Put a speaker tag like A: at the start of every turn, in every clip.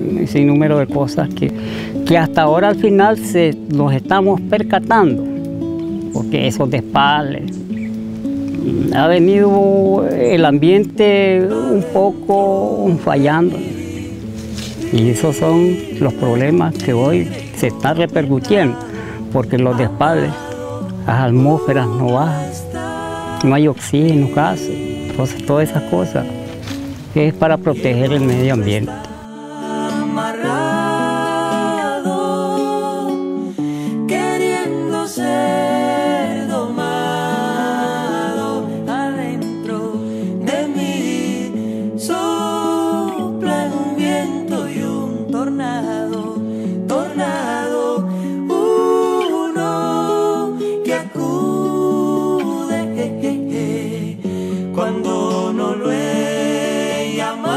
A: un sinnúmero de cosas que hasta ahora al final nos estamos percatando, porque esos despales, ha venido el ambiente un poco fallando. Y esos son los problemas que hoy se están repercutiendo, porque los despales, las atmósferas no bajan, no hay oxígeno casi, entonces todas esas cosas que es para proteger el medio ambiente.
B: Cuando no lo he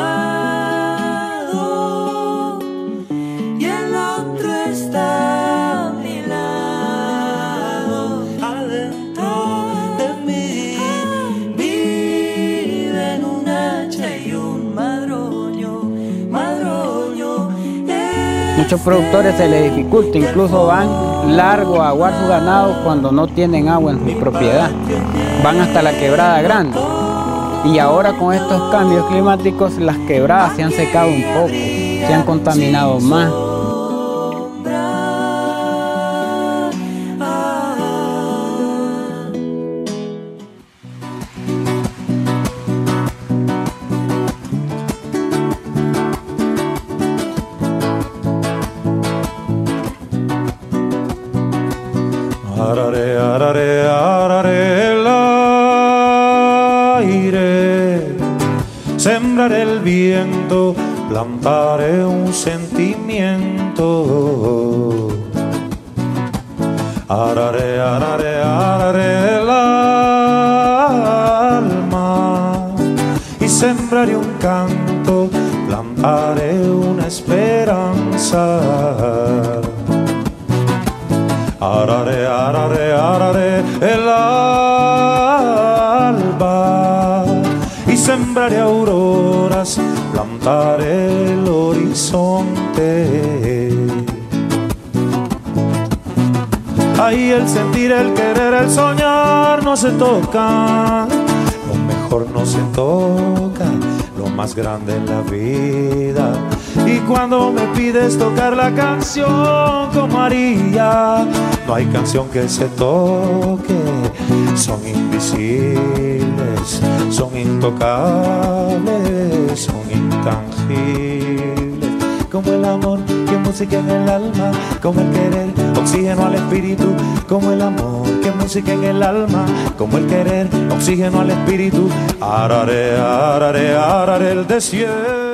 B: llamado y el otro está a mi lado, adentro de mí viven un hacha y un madroño.
C: Muchos productores se les dificulta, incluso van largo a aguar su ganado cuando no tienen agua en su propiedad, van hasta la quebrada grande. Y ahora con estos cambios climáticos las quebradas se han secado un poco, se han contaminado más.
B: Arare, arare, arare el aire, sembraré el viento, plantaré un sentimiento. Arare, arare, arare el alma y sembraré un canto, plantaré una esperanza. Arare, arare, arare el alba y sembraré auroras, plantaré el horizonte. Ahí el sentir, el querer, el soñar no se toca, lo mejor no se toca, lo más grande en la vida. Y cuando me pides tocar la canción como María, no hay canción que se toque, son invisibles, son intocables, son intangibles. Como el amor, que música en el alma, como el querer, oxígeno al espíritu. Como el amor, que música en el alma, como el querer, oxígeno al espíritu. Arare, arare, arare el desierto.